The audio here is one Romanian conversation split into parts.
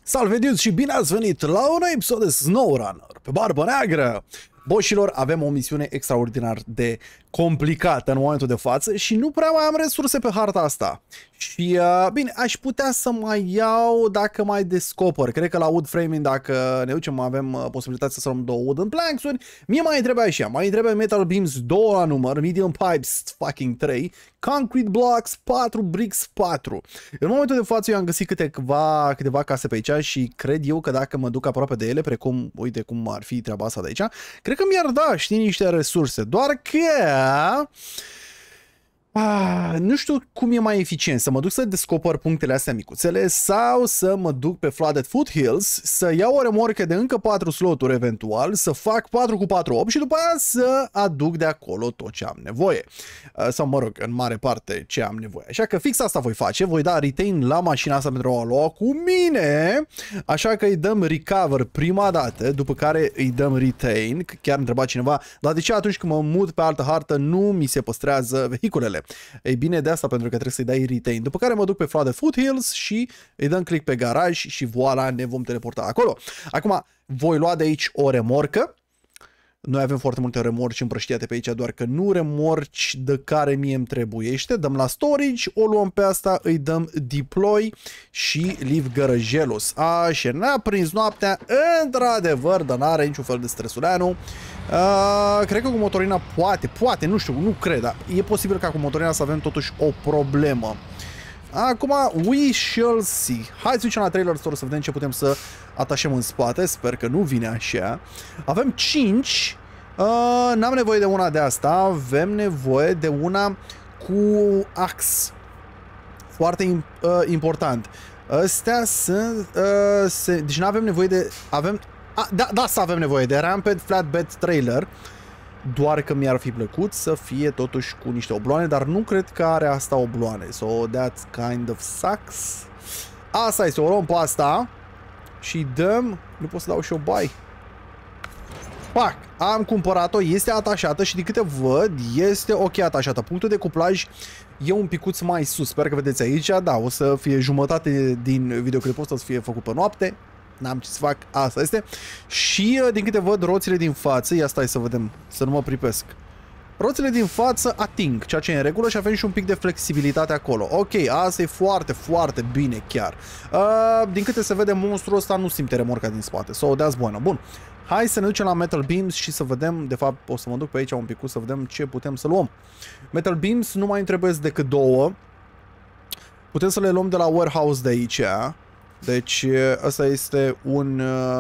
Salve dudes și bine ați venit la un episod de SnowRunner pe Barbă Neagră! Boșilor, avem o misiune extraordinar de complicată în momentul de față și nu prea mai am resurse pe harta asta. Și, bine, aș putea să mai iau dacă mai descoper. Cred că la wood framing, dacă ne ducem, avem posibilitatea să luăm 2 wooden planks-uri. Mie mai trebuie așa, mai trebuie metal beams 2 la număr, medium pipes fucking 3, concrete blocks 4, bricks 4. În momentul de față eu am găsit câteva case pe aici și cred eu că dacă mă duc aproape de ele, precum, uite cum ar fi treaba asta de aici, cred că mi-ar da, știi, niște resurse. Doar că nu știu cum e mai eficient, să mă duc să descoper punctele astea micuțele sau să mă duc pe Flooded Foothills, să iau o remorcă de încă 4 sloturi eventual, să fac 4 cu 4, 8 și după aia să aduc de acolo tot ce am nevoie. Sau mă rog, în mare parte ce am nevoie. Așa că fix asta voi face, voi da retain la mașina asta pentru a lua cu mine, așa că îi dăm recover prima dată, după care îi dăm retain, că chiar întreba cineva, dar de ce atunci când mă mut pe altă hartă nu mi se păstrează vehiculele? Ei bine, de asta pentru că trebuie să-i dai retain. După care mă duc pe Flooded Foothills și îi dăm click pe garaj și voila, ne vom teleporta acolo. Acum, voi lua de aici o remorcă. Noi avem foarte multe remorci împrăștiate pe aici, doar că nu remorci de care mie îmi trebuiește. Dăm la storage, o luăm pe asta, îi dăm deploy și leave garagelus. Așa, ne-a prins noaptea, într-adevăr, dar n-are niciun fel de stresuleanu. Cred că cu motorina poate, nu știu, nu cred, dar e posibil ca cu motorina să avem totuși o problemă. Acum, we shall see. Hai să ducem la trailer store să vedem ce putem să atașăm în spate. Sper că nu vine așa. Avem 5. N-am nevoie de una de asta. Avem nevoie de una cu ax. Foarte important. Astea sunt... deci nu avem nevoie de... Da, asta avem nevoie de ramped flatbed trailer. Doar că mi-ar fi plăcut să fie totuși cu niște obloane, dar nu cred că are asta obloane. So that's kind of sucks. Asta este, o luăm pe asta și dăm... Nu pot să dau și o bai. Pac! Am cumpărat-o, este atașată și de câte văd este ok atașată. Punctul de cuplaj e un picuț mai sus. Sper că vedeți aici, da, o să fie jumătate din videoclipul ăsta să fie făcut pe noapte. N-am ce să fac, asta este. Și din câte văd, roțile din față, ia stai să vedem, să nu mă pripesc. Roțile din față ating, ceea ce e în regulă și avem și un pic de flexibilitate acolo. Ok, asta e foarte, foarte bine chiar. Din câte se vede, monstrul ăsta nu simte remorca din spate. So, that's bueno. Bun. Hai să ne ducem la Metal Beams și să vedem, de fapt, o să mă duc pe aici un pic să vedem ce putem să luăm. Metal Beams nu mai îmi trebuie decât 2. Putem să le luăm de la warehouse de aici. Deci, ăsta este un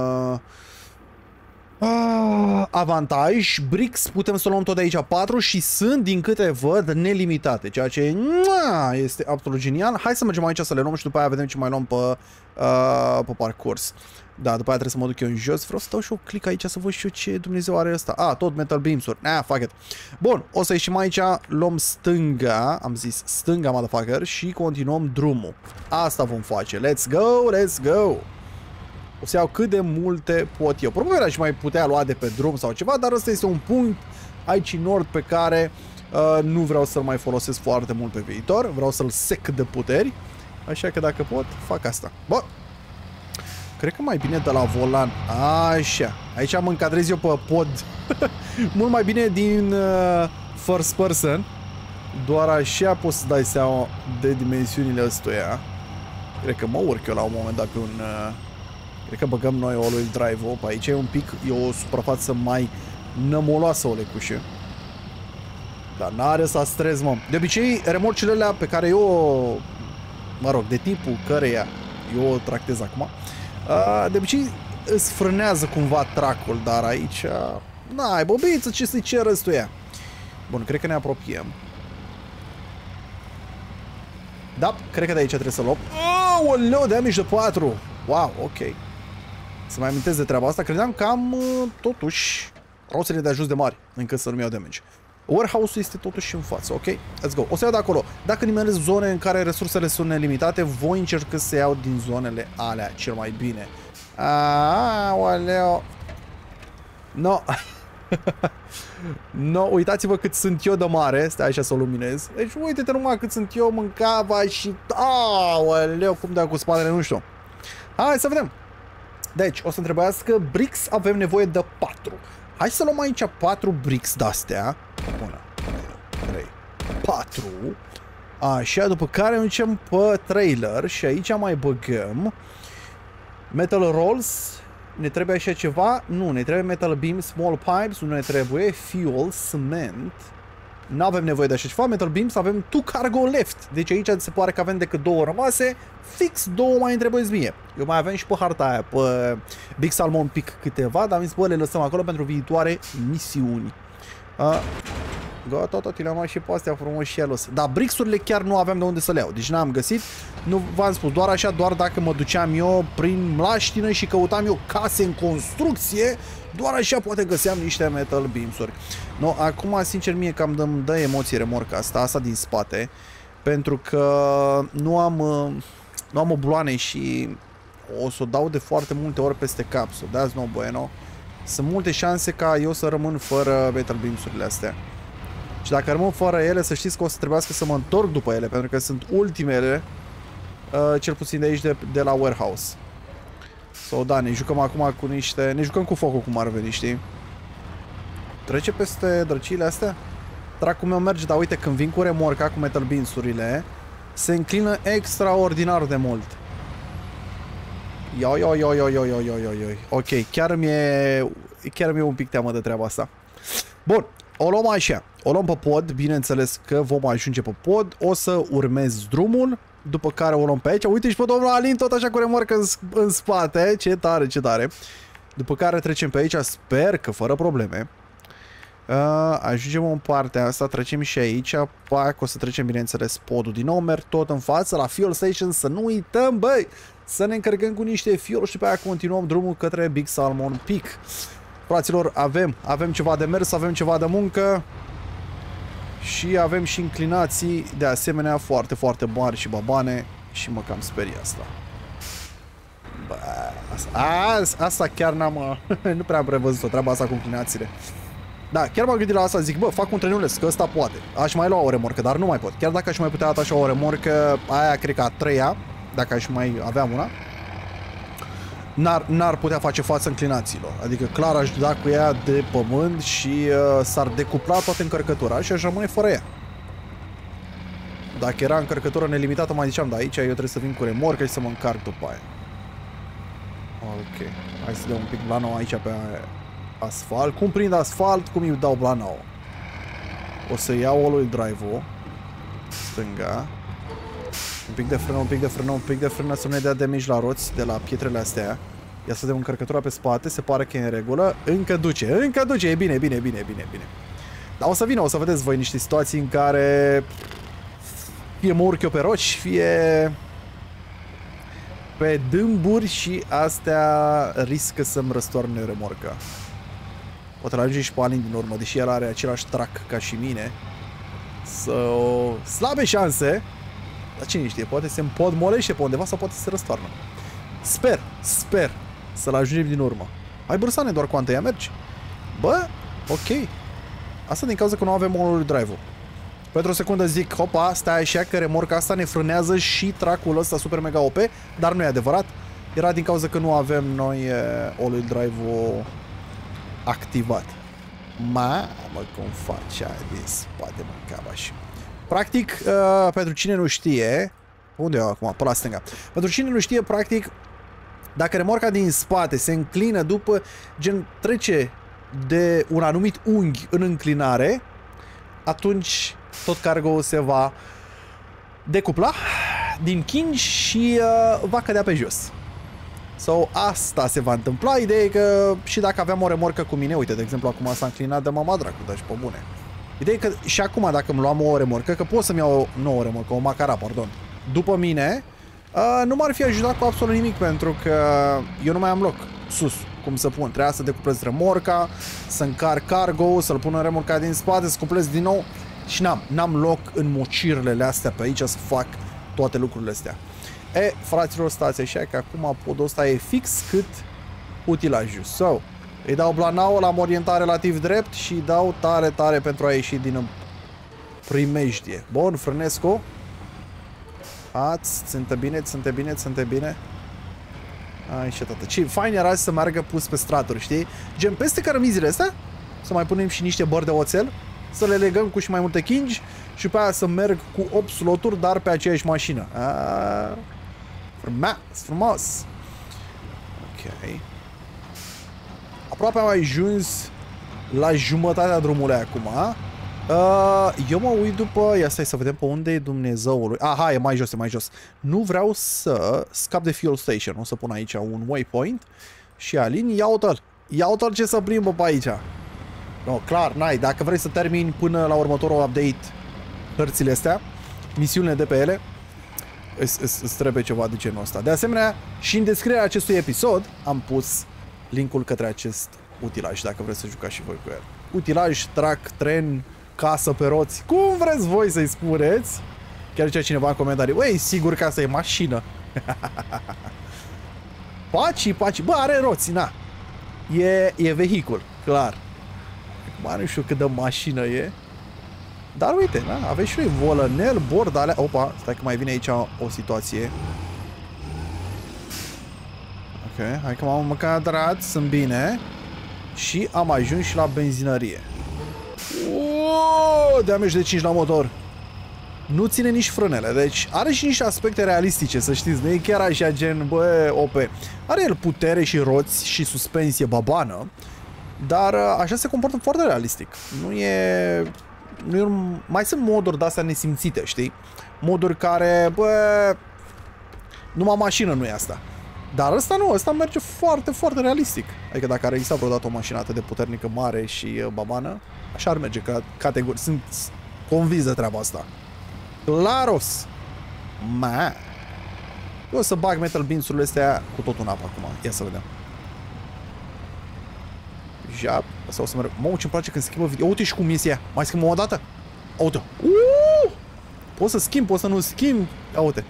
avantaj. Bricks putem să luăm tot de aici 4 și sunt, din câte văd, nelimitate, ceea ce este absolut genial. Hai să mergem aici să le luăm și după aia vedem ce mai luăm pe parcurs. Da, după aia trebuie să mă duc eu în jos. Vreau să dau și o click aici să văd și eu ce Dumnezeu are ăsta. Tot metal beams-uri. Fuck it. Bun, o să ieșim aici, luăm stânga, am zis stânga, motherfucker, și continuăm drumul. Asta vom face. Let's go, let's go. O să iau cât de multe pot eu. Probabil aș mai putea lua de pe drum sau ceva, dar ăsta este un punct aici în nord pe care nu vreau să-l mai folosesc foarte mult pe viitor. Vreau să-l sec de puteri. Așa că dacă pot, fac asta. Bă! Cred că mai bine de la volan. Așa. Aici mă încadrez eu pe pod. Mult mai bine din first person. Doar așa poți să dai seama de dimensiunile ăstuia. Cred că mă urc eu la un moment dat pe un... Cred că băgăm noi all-wheel drive-ul pe aici. E un pic, e o suprafață mai nămoloasă, o lecușă. Dar n-are să stres, mă. De obicei, remorcile alea pe care eu... Mă rog, de tipul căreia eu o tractez acum, de obicei îți frânează cumva tracul, dar aici... N-ai, bobiță, ce să-i cer ăstuia? Bun, cred că ne apropiem. Da, cred că de aici trebuie să luăm. Oleu, damage de 4! Wow, ok. Să mai amintesc de treaba asta. Credeam că am, totuși, roțele de ajus de mari, încât să nu-mi iau damage. Warehouse-ul este totuși în față, ok? Let's go. O să iau de acolo. Dacă nimeresc zone în care resursele sunt nelimitate, voi încerca să iau din zonele alea cel mai bine. Oleu. No. No, uitați-vă cât sunt eu de mare. Stai așa să o luminez. Deci uite-te numai cât sunt eu, mâncava și... Aoleu, cum de-a cu spatele, nu știu. Hai să vedem. Deci, o să întrebească bricks, avem nevoie de 4. Hai să luăm aici 4 bricks de-astea. 1, 3, 4. Așa, după care mergem pe trailer și aici mai băgăm metal rolls. Ne trebuie așa ceva? Nu, ne trebuie metal beams, small pipes, nu ne trebuie fuel, cement. Nu avem nevoie de așa ceva, metal beams, avem 2 cargo left. Deci aici se pare că avem decât 2 rămase. Fix 2 mai trebuie mie. Eu mai avem și pe harta aia, pe Big Salmon Peak câteva, dar am zis, bă, le lăsăm acolo pentru viitoare misiuni. Gata, tot le-am mai și pe astea frumos și elos. Dar brixurile chiar nu aveam de unde să le iau. Deci n-am găsit. Nu v-am spus, doar așa, doar dacă mă duceam eu prin mlaștină și căutam eu case în construcție, doar așa poate găseam niște metal beams-uri. No, acum, sincer, mie cam îmi dă emoție remorca asta din spate. Pentru că nu am obloane și o să o dau de foarte multe ori peste cap. So that's no bueno. Sunt multe șanse ca eu să rămân fără metal beams-urile astea. Și dacă rămân fără ele, să știți că o să trebuiască să mă întorc după ele, pentru că sunt ultimele, cel puțin de aici, de la warehouse. So, da, ne jucăm acum cu niște... Ne jucăm cu focul, cum ar veni, știi? Trece peste drăciile astea? Dracul meu merge, dar uite, când vin cu remorca, cu metal beams-urile, se înclină extraordinar de mult. Ioi. Ok, chiar mi-e un pic teamă de treaba asta. Bun, o luăm așa. O luăm pe pod, bineînțeles că vom ajunge pe pod. O să urmez drumul, după care o luăm pe aici. Uite și pe domnul Alin, tot așa cu remorcă în spate. Ce tare, ce tare. După care trecem pe aici, sper că fără probleme. Ajungem în partea asta, trecem și aici. Pac, o să trecem, bineînțeles, podul din nou. Merg tot în față, la fuel station, să nu uităm, băi, să ne încărcăm cu niște fuel și pe aia continuăm drumul către Big Salmon Peak. Fraților, avem ceva de mers, avem ceva de muncă și avem și inclinații de asemenea foarte, foarte mari și babane și mă cam sperie asta. Bă, asta chiar n-am... nu prea am prevăzut-o, treaba asta cu inclinațiile. Da, chiar m-am gândit la asta, zic, bă, fac un trenuleț, că ăsta poate. Aș mai lua o remorcă, dar nu mai pot. Chiar dacă aș mai putea atașa o remorcă, aia cred că a treia, dacă aș mai avea una, n-ar putea face față înclinațiilor. Adică clar aș da cu ea de pământ și s-ar decupla toată încărcătura și aș rămâne fără ea. Dacă era încărcătură nelimitată, mai ziceam, da, aici eu trebuie să vin cu remorcă și să mă încarc după aia. Ok, hai să dăm un pic blanou aici pe asfalt. Cum prind asfalt, cum îi dau blanou? O să iau all-wheel drive-ul. Stânga. Un pic de frână, un pic de frână, un pic de frână să nu ne dea damage la roți de la pietrele astea. Ia să dăm încărcătura pe spate, se pare că e în regulă. Încă duce, e bine. Dar o să vină, o să vedeți voi niște situații în care fie mă urc eu pe roci, fie pe dâmburi și astea riscă să-mi răstoarne remorca. O trage și pe Alin din urmă, deși el are același track ca și mine. Slabe șanse. Dar cine știe, poate se împodmolește pe undeva sau poate se răstoarnă. Sper să-l ajungem din urmă. Hai bursane, doar cu anteia mergi. Bă, ok. Asta din cauza că nu avem all-wheel drive-ul. Pentru o secundă zic, hopa, stai așa că remorca asta ne frânează și track-ul ăsta super mega OP, dar nu e adevărat. Era din cauza că nu avem noi all-wheel drive-ul activat. Mamă, cum face aia din spate, mă, cabaș. Practic, pentru cine nu știe... Unde e acum? Pe la stânga. Pentru cine nu știe, practic, dacă remorca din spate se înclină după, gen, trece de un anumit unghi în înclinare, atunci tot cargo se va decupla din kingi și va cădea pe jos. So, asta se va întâmpla. Ideea e că și dacă aveam o remorcă cu mine, uite, de exemplu, acum s-a înclinat de mama dracu, dar și pe bune. Ideea e că și acum, dacă îmi luam o remorcă, că pot să-mi iau o nouă remorcă, o Macara, pardon, după mine, nu m-ar fi ajutat cu absolut nimic, pentru că eu nu mai am loc sus, cum să pun. Trebuia să decuplez remorca, să încarc cargo, să-l pun în remorca din spate, să cuplez din nou și n-am loc în mocirlele astea pe aici să fac toate lucrurile astea. Fraților, stați așa că acum podul ăsta e fix cât utilajul. So, îi dau blanau, l-am orientat relativ drept și îi dau tare pentru a ieși din primejdie. Bun, frânescu. Ținte bine. Așa, tată. Ce fain era să meargă pus pe straturi, știi? Gen, peste cărămizile astea, să mai punem și niște bări de oțel, să le legăm cu și mai multe kingi și pe aia să merg cu 8 sloturi, dar pe aceeași mașină. Frumos, frumos. Ok. Aproape am ajuns la jumătatea drumului acum. Eu mă uit după... Ia stai să vedem pe unde e Dumnezeului. Aha, e mai jos, e mai jos. Nu vreau să scap de fuel station. O să pun aici un waypoint. Și Alin, ia uite-l. Ia uite-l ce să plimbă pe aici. No, clar, n-ai. Dacă vrei să termini până la următorul update hărțile astea, misiunile de pe ele, îți trebuie ceva de genul ăsta. De asemenea, și în descrierea acestui episod am pus linkul către acest utilaj, dacă vreți să jucați și voi cu el. Utilaj, trac, tren, casă pe roți, cum vreți voi să-i spuneți. Chiar zicea cineva în comentarii, băi, sigur că asta e mașină. Paci, bă, are roți, na. E vehicul, clar. Acum nu știu cât de mașină e. Dar uite, na, aveți și noi volănel, bord, alea. Opa, stai că mai vine aici o situație. Ok, hai că m-am încadrat, sunt bine. Și am ajuns și la benzinărie. Damage de 5 la motor. Nu ține nici frânele, deci are și niște aspecte realistice, să știți, nu e chiar așa gen, bă, OP. Are el putere și roți și suspensie babană, dar așa se comportă foarte realistic. Mai sunt moduri de-astea nesimțite, știi? Moduri care, bă, numai mașină nu e asta. Dar ăsta nu, ăsta merge foarte, foarte realistic. Adică dacă ar exista vreodată o mașină atât de puternică, mare și babană, așa ar merge ca categorie. Sunt convins de treaba asta. Claros! Eu o să bag metal beans-urile astea cu tot în apă acum. Ia să vedem. Jap. Asta o să merg. Mă, ce-mi place când schimbă video. Uite și cum iese ea. Mai schimbăm o dată? Uite. Pot să schimb, pot să nu schimb. Uite.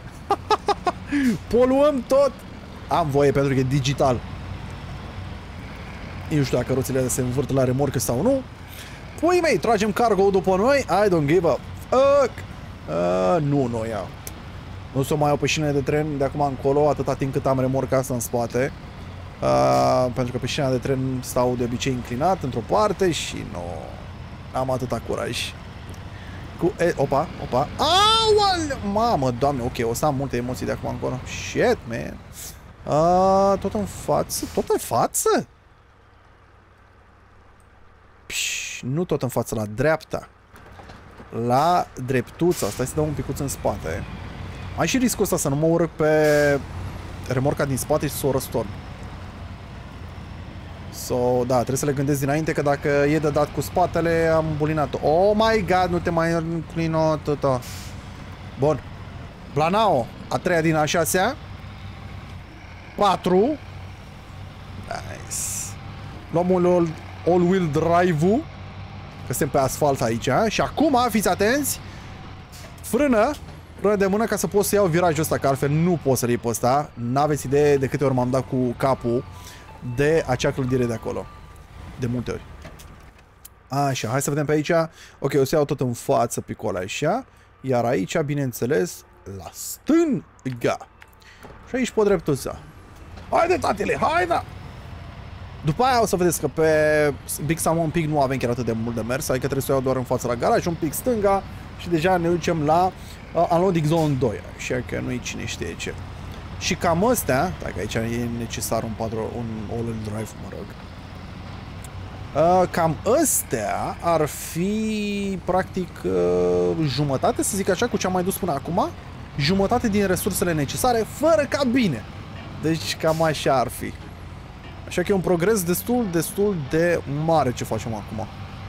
Poluăm tot. Am voie pentru că e digital. Eu nu știu dacă roțile se învârt la remorcă sau nu. Pui mei, tragem cargo după noi. I don't give a fuck. Nu iau. Nu să mai iau pe șinele de tren de acum încolo, atâta timp cât am remorca asta în spate. Pentru că pe șina de tren stau de obicei înclinat într-o parte și nu am atâta curaj. Opa. Aual! Mamă, doamne, ok, o să am multe emoții de acum încolo. Shit, man. Tot în față? Tot în față? Nu tot în față, la dreapta. La dreptuța. Stai să dau un picuț în spate. Ai și riscul ăsta să nu mă urc pe remorca din spate și să o răstorn. Da, trebuie să le gândesc dinainte că dacă e de dat cu spatele, am bulinat-o. Oh my god, nu te mai înclino tot. Bun. Planao, a treia din a șasea. 4. Nice. Luăm un all-wheel drive-ul. Că suntem pe asfalt aici. Și acum, fiți atenți. Frână de mână ca să pot să iau virajul ăsta, că altfel nu pot să-l iei pe ăsta. N-aveți idee de câte ori m-am dat cu capul de acea clădire de acolo. De multe ori. Așa, hai să vedem pe aici. Ok, o să iau tot în față picul așa. Iar aici, bineînțeles, la stânga. Și aici pe dreptuța. Haide, tatele, haide! După aia o să vedeți că pe Big Salmon Peak nu avem chiar atât de mult de mers, adică trebuie să o iau doar în fața la garaj, un pic stânga și deja ne ducem la Unloading Zone 2, așa că nu-i cine știe ce. Și cam astea, dacă aici e necesar un all-wheel drive, mă rog, cam astea ar fi practic jumătate, să zic așa, cu ce am mai dus până acum, jumătate din resursele necesare, fără cabine. Deci cam așa ar fi. Așa că e un progres destul de mare ce facem acum.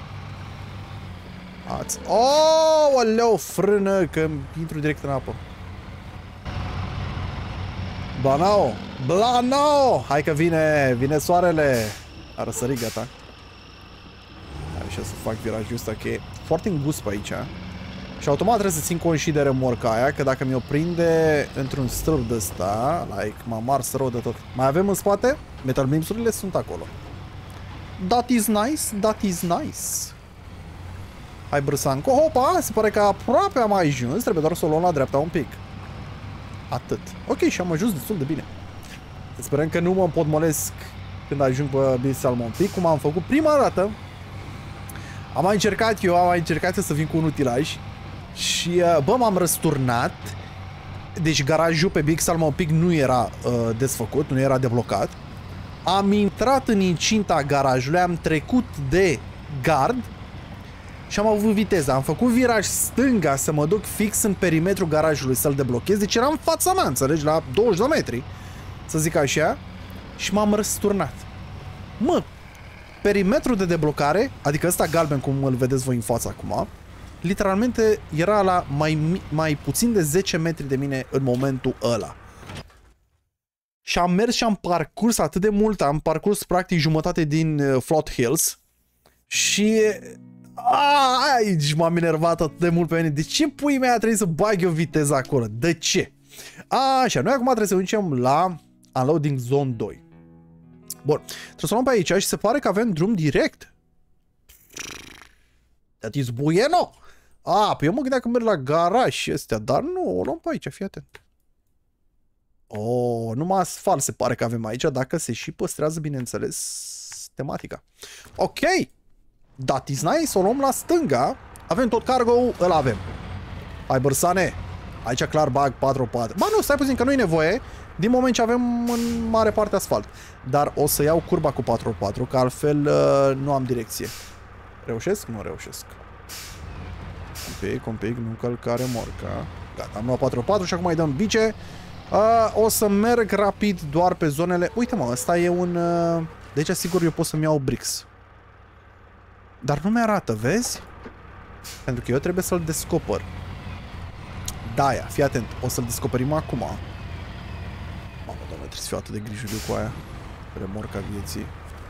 Oh, aleu, frână, că intru direct în apă. Blanao! Hai că vine soarele. A răsărit, gata. Așa să fac virajul ăsta, că e foarte îngust pe aici. Și automat trebuie să țin cont și de remorca aia, că dacă mi-o prinde într-un stâlp de ăsta, like, mă mars rău de tot. Mai avem în spate? Metal beams-urile sunt acolo. That is nice. Hai, Brăsanco. Hopa, se pare că aproape am ajuns. Trebuie doar să o luăm la dreapta un pic. Atât. Ok, și am ajuns destul de bine. Sperăm că nu mă împotmolesc când ajung pe Big Salmon Peak, cum am făcut prima dată. Am mai încercat să vin cu un utilaj și, bă, m-am răsturnat. Deci garajul pe Big Salmon Peak nu era desfăcut, nu era deblocat. Am intrat în incinta garajului, am trecut de gard și am avut viteză. Am făcut viraj stânga să mă duc fix în perimetrul garajului să-l deblochez. Deci eram în fața mea, înțelegi, la 20 de metri, să zic așa, și m-am răsturnat. Mă, perimetrul de deblocare, adică ăsta galben cum îl vedeți voi în fața acum, literalmente era la mai puțin de 10 metri de mine în momentul ăla. Și am mers și am parcurs atât de mult, am parcurs practic jumătate din Flood Hills și aici m-am enervat atât de mult pe mine. De ce pui mea trebuie să bag eu viteza acolo? De ce? Așa, noi acum trebuie să ducem la Unloading Zone 2. Bun, trebuie să luăm pe aici și se pare că avem drum direct. That is bueno! Păi eu mă gândeam că merg la garaj și astea, dar nu, o luăm pe aici, fii atent. Numai asfalt se pare că avem aici, dacă se și păstrează, bineînțeles, tematica. Ok, that is nice, o luăm la stânga, avem tot cargo, îl avem. Hai, bărsane, aici clar bag 4x4. Ba nu, stai puțin că nu-i nevoie, din moment ce avem în mare parte asfalt. Dar o să iau curba cu 4x4, că altfel nu am direcție. Reușesc? Nu reușesc. Un pic, nu călcare morca. Gata, am luat 4x4 și acum îi dăm bice. O să merg rapid doar pe zonele... Uite mă, ăsta e un... Deci sigur eu pot să-mi iau bricks. Dar nu mi-arată, vezi? Pentru că eu trebuie să-l descoper. Da-aia, fii atent. O să-l descoperim acum. Mamă, doamne, trebuie să fiu atât de grijuliu cu aia. Remorca vieții.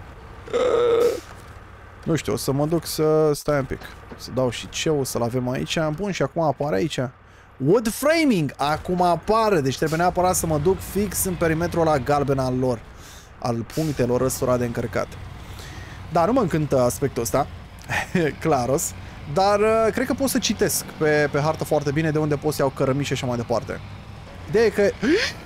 Nu știu, o să mă duc să stai un pic. Să dau și ce o să-l avem aici. Bun, și acum apare aici. Wood framing! Acum apare, deci trebuie neapărat să mă duc fix în perimetrul ăla galben al lor. Al punctelor ăstora de încărcat. Da, nu mă încântă aspectul ăsta. Claros. Dar cred că pot să citesc pe hartă foarte bine de unde pot să iau cărămiși și așa mai departe. Ideea e că...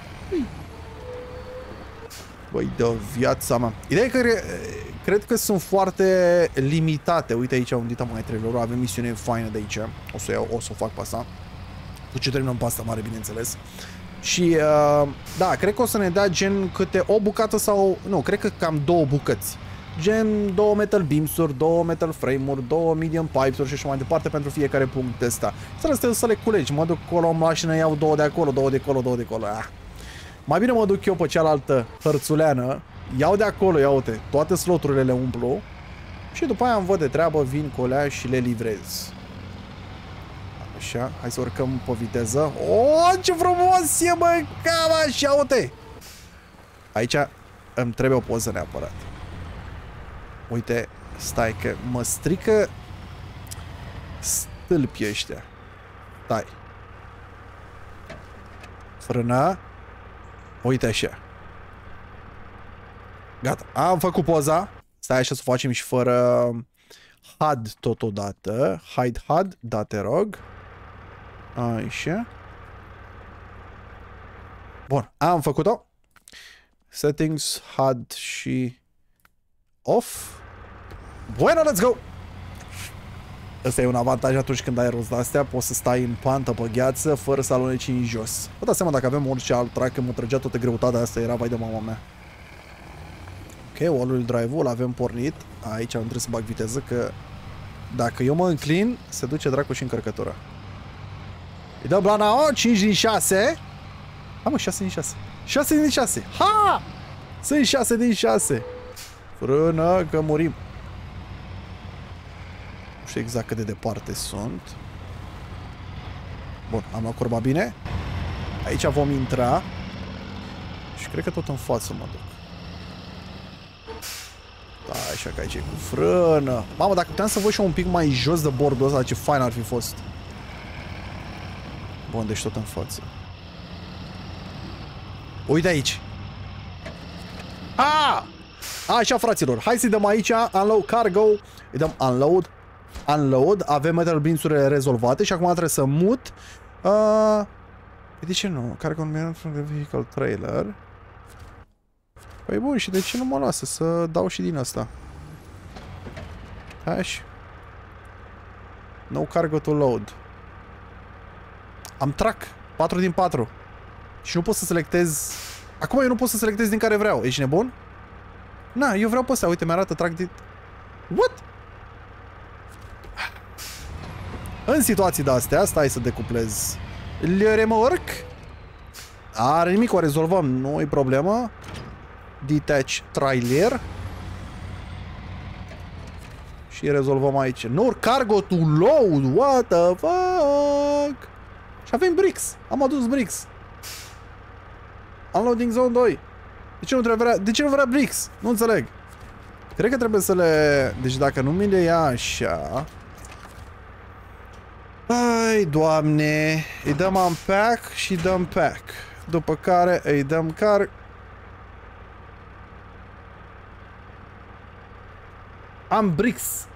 Băi, de viața mea. Ideea e că cred că sunt foarte limitate. Uite aici un dita mai trailerul. Avem misiune faină de aici. O să o fac pe asta. Cu ce terminăm pe asta mare, bineînțeles. Și, da, cred că o să ne dea gen câte o bucată sau... Nu, cred că cam 2 bucăți. Gen 2 metal beams-uri, 2 metal frame-uri, 2 medium pipes-uri și așa mai departe pentru fiecare punct ăsta. Să le culegi. Mă duc acolo în mașină, iau 2 de acolo, 2 de acolo, 2 de acolo. Mai bine mă duc eu pe cealaltă hărțuleană, iau de acolo, ia uite, toate sloturile le umplu și după aia îmi văd de treabă, vin cu alea și le livrez. Așa, hai să urcăm pe viteză. Ce frumos e, mă, cam așa, uite! Aici îmi trebuie o poză neapărat. Uite, stai că mă strică stâlpii ăștia. Stai. Frână. Uite așa. Gata, am făcut poza. Stai așa să o facem și fără HUD totodată. Hide HUD, da te rog. Așa. Bun, am făcut-o. Settings, HUD și off. Bueno, let's go! Ăsta e un avantaj atunci când ai rost de-astea, poți să stai în pantă pe gheață fără să aluneci în jos. Vă dați seama dacă avem orice alt track, că mă trăgea toată greutatea asta, era vai de mama mea. Ok, all-wheel drive-ul l-avem pornit. Aici nu trebuie să bag viteză, că dacă eu mă înclin, se duce dracu și încărcătura. Îi dăm blana, 5 din 6. Ha, mă, 6 din 6. 6 din 6. Ha! Sunt 6 din 6. Frână, că murim. Nu știu exact cât de departe sunt. Bun, am luat curba bine. Aici vom intra. Și cred că tot în față mă duc. Da, așa că aici e cu frână. Mamă, dacă puteam să văd și un pic mai jos de bordul ăsta, ce fain ar fi fost. Bun, deci tot în față. Uite aici. Așa, fraților, hai să-i dăm aici unload cargo, îi dăm unload, avem metal beams-urile rezolvate și acum trebuie să mut. De ce nu? Cargo on vehicle trailer. Păi bun, și de ce nu mă lasă să dau și din asta? Hash. No cargo to load. Am track. 4 din 4. Și nu pot să selectez... Acum eu nu pot să selectez din care vreau. Ești nebun? Na, eu vreau pe ăsta. Uite, mi-arată track din... What? În situații de-astea, stai să decuplez le remorc. Are nimic, o rezolvăm. Nu-i problemă. Detach trailer. Și rezolvăm aici. No cargo to load. What the fuck? Și avem bricks. Am adus bricks. Unloading zone 2. De ce nu vrea bricks? Nu înțeleg. Cred că trebuie să le... Deci dacă nu mi le ia așa... Ai, Doamne. Îi dăm unpack și dăm pack. După care îi dăm car... Am bricks.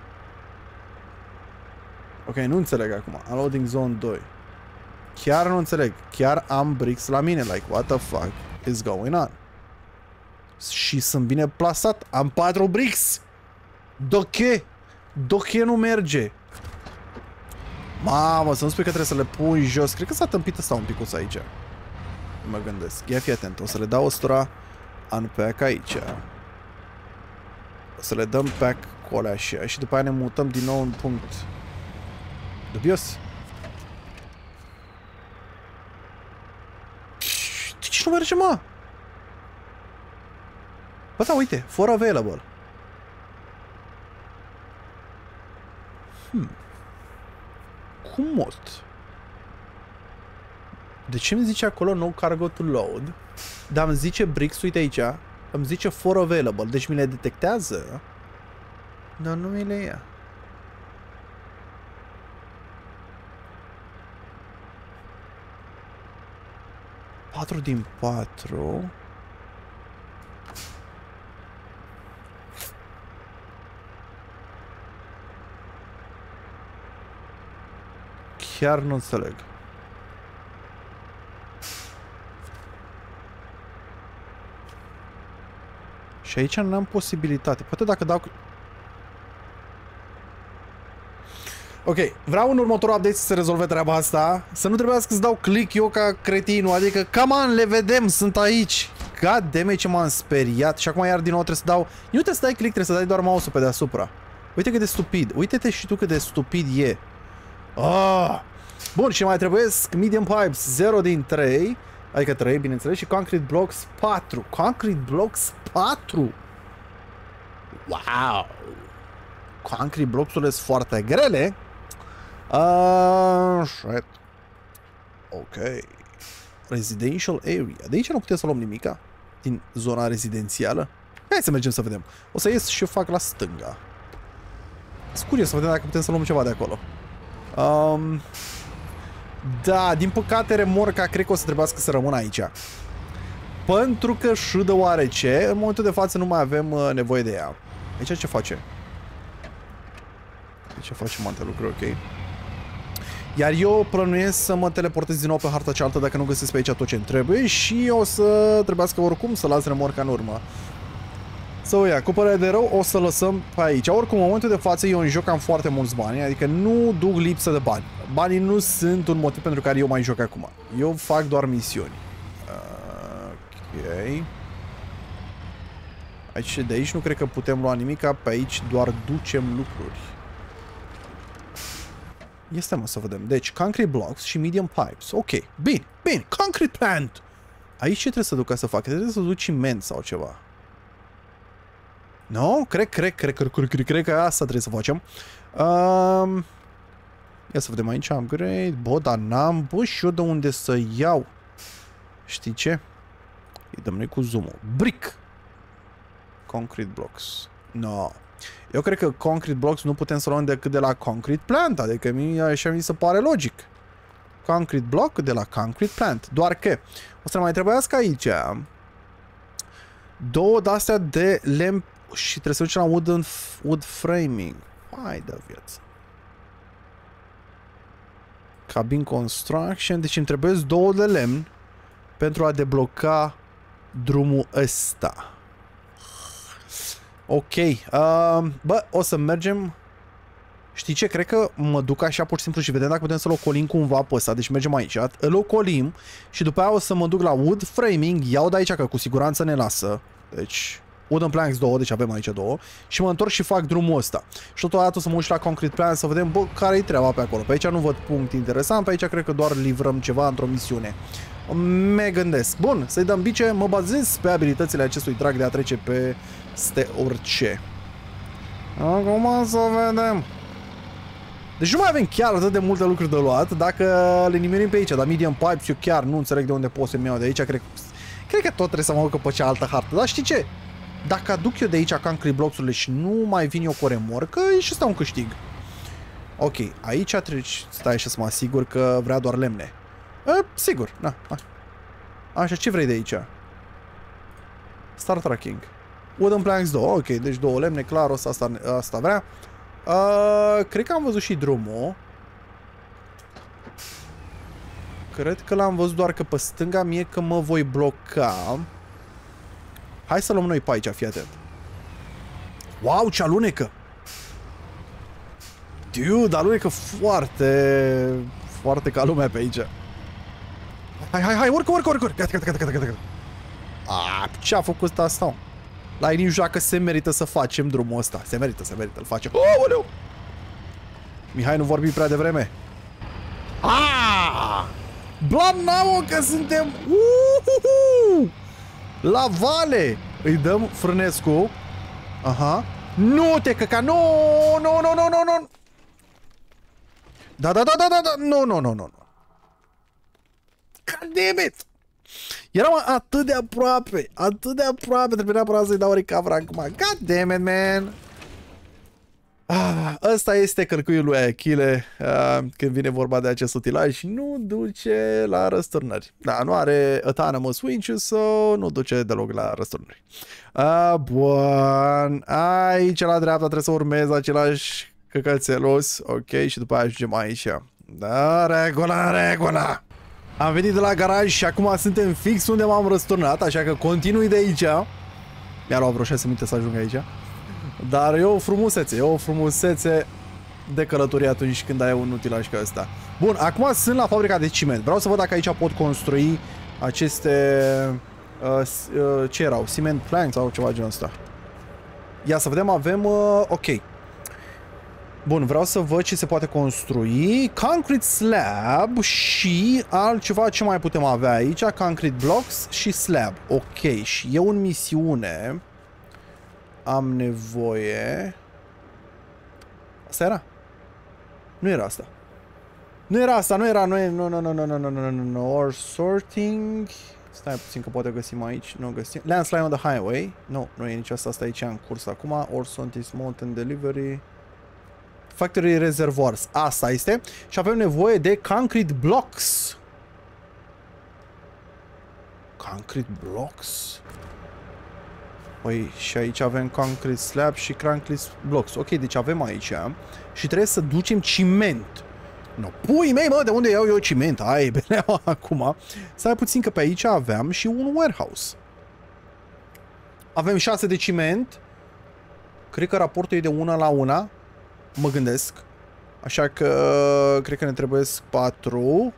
Ok, nu înțeleg acum. Unloading zone 2. Chiar nu înțeleg. Chiar am bricks la mine. Like, what the fuck is going on? Și sunt bine plasat. Am 4 bricks. De ce nu merge? Mamă, să nu spui că trebuie să le pui jos. Cred că s-a tâmpit ăsta un picuț aici. Mă gândesc. Ia fi atent. O să le dau ăstora unpack aici. O să le dăm pack cu alea așa. Și după aia ne mutăm din nou în punct dubios. De ce nu merge, mă? Bă, da, uite. For available. Cum mult? De ce îmi zice acolo no cargo to load? Dar îmi zice bricks, uite aici. Îmi zice for available. Deci mi le detectează. Dar nu mi le ia. Patru din 4. Chiar nu înțeleg. Și aici nu am posibilitate. Poate dacă dau... Ok, vreau în următorul update să se rezolve treaba asta. Să nu trebuiască să dau click eu ca cretinul. Adică, come on, le vedem, sunt aici. God damn it, ce m-am speriat. Și acum iar din nou trebuie să dau... Nu trebuie să dai click, trebuie să dai doar mouse-ul pe deasupra. Uite cât de stupid. Uite-te și tu cât de stupid e. Ah! Bun, și mai trebuie medium pipes 0 din 3. Adică 3, bineînțeles, și concrete blocks 4. Concrete blocks 4! Wow! Concrete blocks-urile sunt foarte grele. Shit. Ok. Residential area. De aici nu putem să luăm nimica din zona rezidențială. Hai să mergem să vedem. O să ies și eu fac la stânga. Sunt curios să vedem dacă putem să luăm ceva de acolo. Da, din păcate remorca cred că o să trebuiască să rămână aici. Pentru că și deoarece în momentul de față nu mai avem nevoie de ea. Aici ce face? Ce face multe lucruri, ok. Iar eu plănuiesc să mă teleportez din nou pe harta cealaltă dacă nu găsesc pe aici tot ce-mi trebuie și o să trebuiască oricum să las remorca în urmă. So, ia, cu părere de rău o să lăsăm pe aici. Oricum, în momentul de față eu în joc am foarte mulți bani, adică nu duc lipsă de bani. Banii nu sunt un motiv pentru care eu mai joc acum. Eu fac doar misiuni. Ok. Aici, de aici nu cred că putem lua nimica, pe aici doar ducem lucruri. Este, mă, să vedem. Deci, concrete blocks și medium pipes. Ok, bine, bine, concrete plant. Aici ce trebuie să duc ca să fac? Trebuie să duc ciment sau ceva. Nu? Cred că asta trebuie să facem. Ia să vedem aici, upgrade. Bă, dar n-am, bă, și eu de unde să iau. Știi ce? Îi dăm noi cu zoom-ul. Brick. Concrete blocks. No. Eu cred că concrete blocks nu putem să luăm decât de la concrete plant. Adică mie așa mi se pare logic. Concrete block de la concrete plant. Doar că o să mai trebuiască aici două de-astea de lemn și trebuie să ducem la wood framing. Hai de viață. Cabin construction. Deci îmi trebuie două de lemn pentru a debloca drumul ăsta. Ok. Bă, o să mergem... Știi ce? Cred că mă duc așa pur și simplu și vedem dacă putem să-l ocolim cumva pe ăsta. Deci mergem aici, îl ocolim și după aia o să mă duc la wood framing, iau de aici că cu siguranță ne lasă. Deci wooden planks 2, deci avem aici 2 și mă întorc și fac drumul ăsta. Și totodată o să mă uit și la concrete planks să vedem, bă, care-i treaba pe acolo. Pe aici nu văd punct interesant, pe aici cred că doar livrăm ceva într-o misiune. Me gândesc. Bun, să-i dăm bice, mă bazez pe abilitățile acestui drag de a trece peste orice. Acum să vedem. Deci nu mai avem chiar atât de multe lucruri de luat dacă le nimerim pe aici, dar medium pipes eu chiar nu înțeleg de unde pot să-mi iau de aici, cred că tot trebuie să mă duc pe cealaltă hartă, dar știi ce? Dacă aduc eu de aici concrete blocks-urile și nu mai vin eu cu o remorcă, e și ăsta un câștig. Ok, aici treci, stai așa să mă asigur că vrea doar lemne. Sigur, na. Așa, ce vrei de aici? Star tracking. Wooden planks 2, ok, deci 2 lemne, clar, asta vrea. Cred că am văzut și drumul. Cred că l-am văzut, doar că pe stânga mie că mă voi bloca. Hai să luăm noi pe aici, fii atent. Wow, ce alunecă! Dude, alunecă foarte ca lumea pe aici. Hai, urcă! Gata. Ce-a făcut asta? La ei nici joacă se merită să facem drumul ăsta. Se merită, îl facem. Aoleu! Mihai, nu vorbi prea devreme. Blanamo că suntem la vale. Îi dăm frânescu. Aha. Nu te căca, nu. Da. Nu. God damn it. Eram atât de aproape. Trebuie neapărat să-i dau recover acum. God damn it, man. Ăsta este călcâiul lui Achille când vine vorba de acest utilaj și nu duce la răsturnări. Da, nu are autonomous winches, so nu duce deloc la răsturnări. Bun. Aici la dreapta trebuie să urmez același căcățelos. Ok, și după aia ajungem aici. Da, regula. Am venit de la garaj și acum suntem fix unde m-am răsturnat, așa că continui de aici. Mi-a luat vreo 6 minute să ajung aici. Dar e o frumusețe de călătorie atunci când ai un utilaj ca ăsta. Bun, acum sunt la fabrica de ciment. Vreau să văd dacă aici pot construi aceste... ce erau? Cement planks sau ceva genul ăsta. Ia să vedem, avem... ok. Bun, vreau să văd ce se poate construi. Concrete slab și altceva ce mai putem avea aici. Concrete blocks și slab. Ok, și e în misiune. Am nevoie... Asta era? Nu era asta. Nu. Or sorting... Stai puțin că poate găsim aici. Nu găsim. Landslide on the highway. Nu e nici asta. Asta aici în curs acum. Or sorting mountain delivery... Factory reservoirs. Asta este. Și avem nevoie de concrete blocks. Concrete blocks? Păi și aici avem concrete slab și concrete blocks. Ok, deci avem aici. Și trebuie să ducem ciment. No, pui mei, mă, de unde iau eu ciment? Ai, bine, acum. Stai puțin că pe aici aveam și un warehouse. Avem 6 de ciment. Cred că raportul e de 1 la 1. Mă gândesc. Așa că cred că ne trebuie 4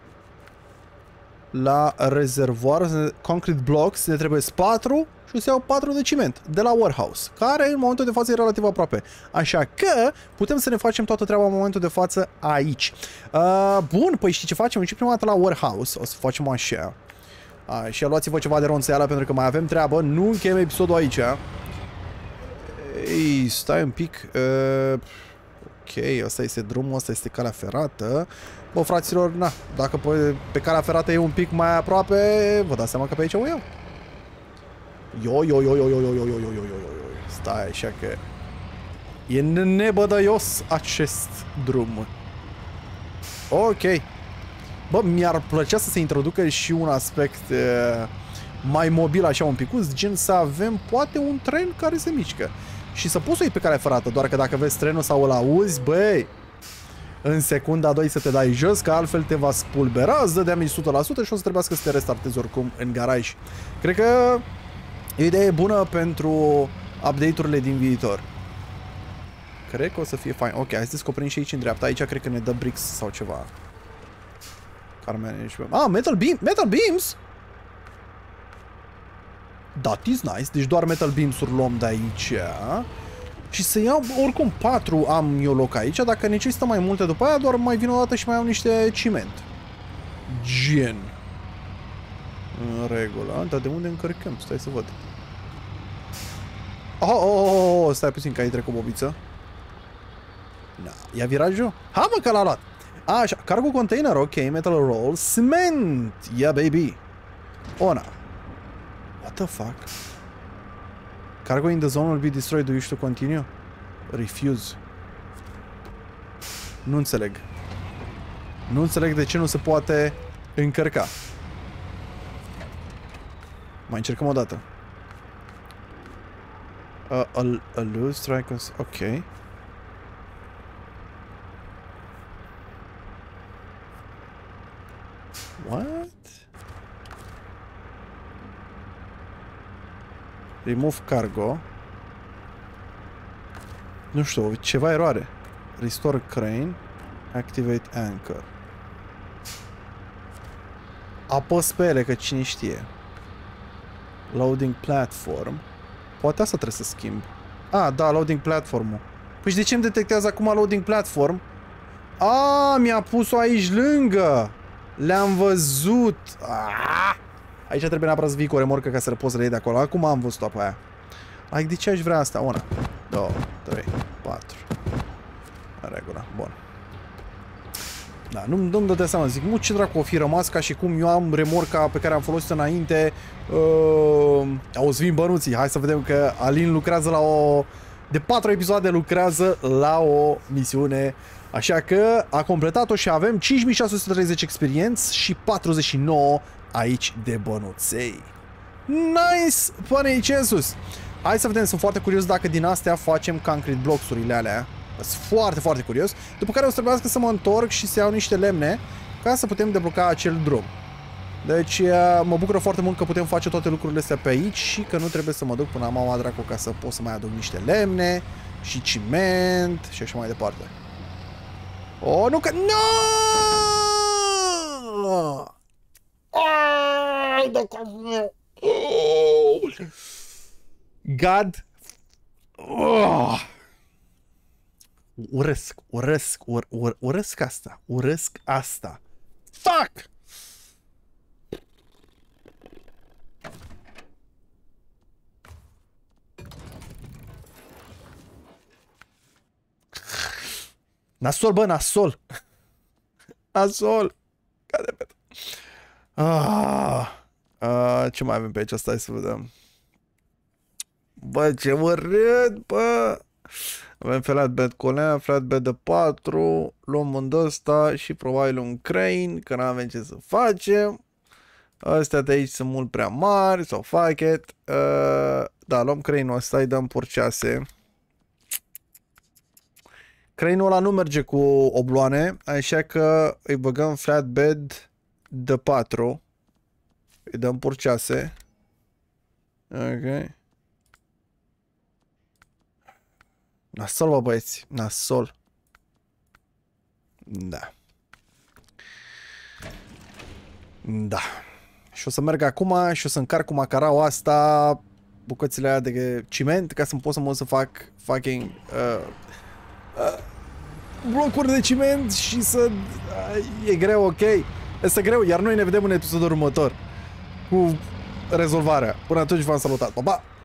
la rezervoar. Concrete blocks ne trebuie 4 și o să iau 4 de ciment de la warehouse, care în momentul de față e relativ aproape. Așa că putem să ne facem toată treaba în momentul de față aici. Bun, păi știi ce facem? Încep prima dată la warehouse. O să facem așa. Și luați-vă ceva de ronțeală pentru că mai avem treabă. Nu încheiem episodul aici. Ei, stai un pic. Ok, asta este drumul, asta este calea ferată. Bă, fraților, na, dacă pe calea ferată e un pic mai aproape, vă dați seama că pe aici o iau. Stai așa că e nebădăios acest drum. Ok. Bă, mi-ar plăcea să se introducă și un aspect mai mobil așa un picuț, gen să avem poate un tren care se mișcă. Și să poți să iei pe calea ferată, doar că dacă vezi trenul sau îl auzi, băi, în secunda 2 să te dai jos, că altfel te va spulbera, îți dă damage 100% și o să trebuiască să te restartezi oricum în garaj. Cred că e o idee bună pentru update-urile din viitor. Cred că o să fie fain. Ok, hai să descoperim și aici în dreapta. Aici cred că ne dă bricks sau ceva. Car management. Ah, metal beams? That is nice. Deci doar metal beams-uri luăm de aici. Și să iau, oricum 4 am eu loc aici. Dacă necesită mai multe după aia, doar mai vin o dată și mai iau niște ciment. Gen. În regulă. Dar de unde încărcăm? Stai să văd. Oh, stai puțin că ai trecut bobiță. Na, ia virajul? Ha, mă, că l-a luat. Așa, cargo container, ok, metal roll, cement, yeah, baby. Ona. What the fuck? Cargo in the zone will be destroyed, do you wish to continue? Refuse. Nu înțeleg. Nu înțeleg de ce nu se poate încărca. Mai încercăm o dată. A loose strike, ok. What? Remove cargo. Nu știu, ceva eroare. Restore crane. Activate anchor. Apăs pe ele, că cine știe. Loading platform. Poate asta trebuie să schimb. Ah, da, loading platform-ul. Păi și de ce îmi detectează acum loading platform? Ah, mi-a pus-o aici lângă. Le-am văzut. Ah! Aici trebuie neapărat să vii cu o remorcă ca să poți să le iei de acolo. Acum am văzut-o pe aia. Like, de ce aș vrea asta? 1, 2, 3, 4. În regulă. Bun. Da, nu-mi dă seama. Zic, ce dracu o fi rămas ca și cum eu am remorca pe care am folosit înainte. Auzi, vin bănuții. Hai să vedem că Alin lucrează la o... De 4 episoade lucrează la o misiune. Așa că a completat-o și avem 5630 experiențe și 49 aici de bănuței. Nice! Până aici în sus. Hai să vedem, sunt foarte curios dacă din astea facem concrete blocks-urile alea. Sunt foarte, foarte curios. După care o să trebuiască să mă întorc și să iau niște lemne ca să putem debloca acel drum. Deci mă bucură foarte mult că putem face toate lucrurile astea pe aici și că nu trebuie să mă duc până la mama dracu ca să pot să mai aduc niște lemne și ciment și așa mai departe. Oh, nu că... No! God. Oh. Urăsc asta. Urăsc asta. Fuck! Nasol, bă, nasol. Nasol. Cade pe... ce mai avem pe aici? Stai să vedem. Bă, ce urât, bă. Avem flatbed colea, flatbed de 4. Luăm un ăsta și probabil un crane, că nu avem ce să facem. Astea de aici sunt mult prea mari, sau fuck it. Da, luăm crane-ul ăsta, îi dăm purcease. Crane-ul ăla nu merge cu obloane, așa că îi băgăm flatbed de 4. Îi dăm purcease. Ok. Nasol, bă, băieți. Nasol. Da. Da. Și o să merg acum și o să încarc cu macaraua asta bucățile alea de ciment ca să pot să mă să fac fucking blocuri de ciment și să... e greu, ok? Este greu, iar noi ne vedem în episodul următor cu rezolvarea. Până atunci v-am salutat. Pa, pa!